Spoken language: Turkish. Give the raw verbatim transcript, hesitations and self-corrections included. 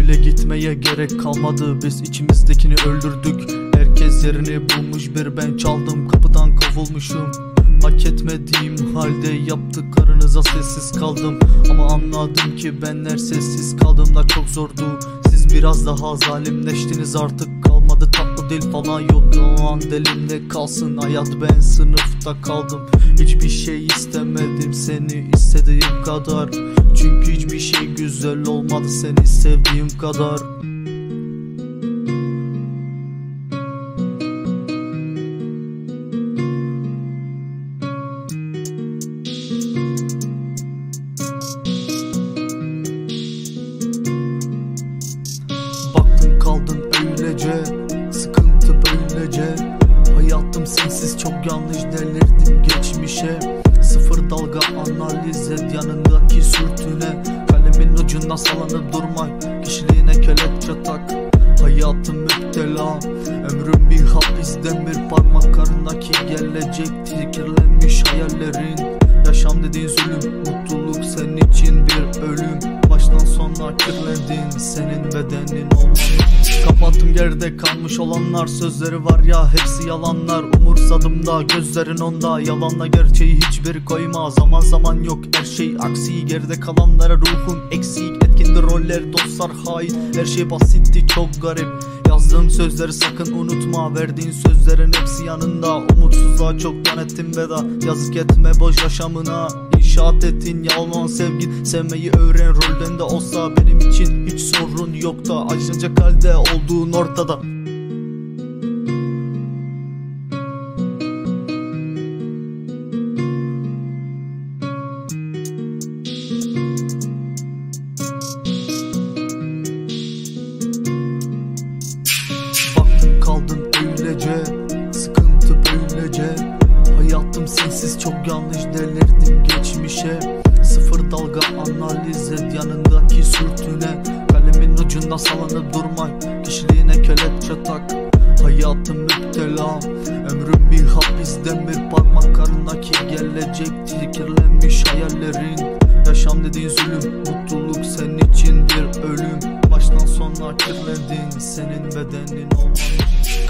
Öyle gitmeye gerek kalmadı, biz içimizdekini öldürdük. Herkes yerini bulmuş, bir ben çaldım, kapıdan kovulmuşum. Hak etmediğim halde yaptıklarınıza sessiz kaldım. Ama anladım ki benler sessiz kaldığımda çok zordu. Siz biraz daha zalimleştiniz, artık kalmadı tatlı dil falan yok. Yalan dilimde kalsın hayat, ben sınıfta kaldım. Hiçbir şey istemedim seni istediğim kadar. Çünkü hiçbir şey güzel olmadı seni sevdiğim kadar. Baktın kaldın öylece, sıkıntı böylece. Hayatım sensiz çok yanlış, delirdim geçmişe. Sıfır dalga analiz et yanındaki sürtüne. Kalemin ucundan sallanıp durma, kişiliğine kelepçe tak. Hayatım müptela, ömrüm bir hapis, demir parmaklarındaki gelecek kirlenmiş hayallerin. Yaşam dediğin zulüm, mutluluk senin için bir ölüm. Baştan sona kirledin, senin bedenin olmalı. Kapattım geride kalmış olanlar, sözleri var ya hepsi yalanlar. Umursadım da gözlerin onda, yalanla gerçeği hiçbir koyma. Zaman zaman yok her şey aksi, geride kalanlara ruhum eksik. Etkindi roller, dostlar hain, her şey basitti çok garip. Yazdığım sözleri sakın unutma, verdiğin sözlerin hepsi yanında. Umutsuzluğa çoktan ettim veda, yazık etme boş yaşamına. İnşaat ettin yalan sevgin, sevmeyi öğren, rolden de olsa benim için hiç sorun yok da. Acınacak halde olduğun ortada. Baktın kaldın öylece, sıkıntı böylece. Hayatım sensiz çok yanlış, delirdim geçmişe. Sıfır dalga analiz et yanındaki sürtüne. Kalemin ucundan sallanıp durma, kişiliğine kelepçe tak. Hayatım müptela, ömrüm bir hapis, demir parmaklarındaki gelecek kirlenmiş hayallerin. Yaşam dediğin zulüm, mutluluk senin için bir ölüm. Baştan sona kirledin, senin bedenin olmalı.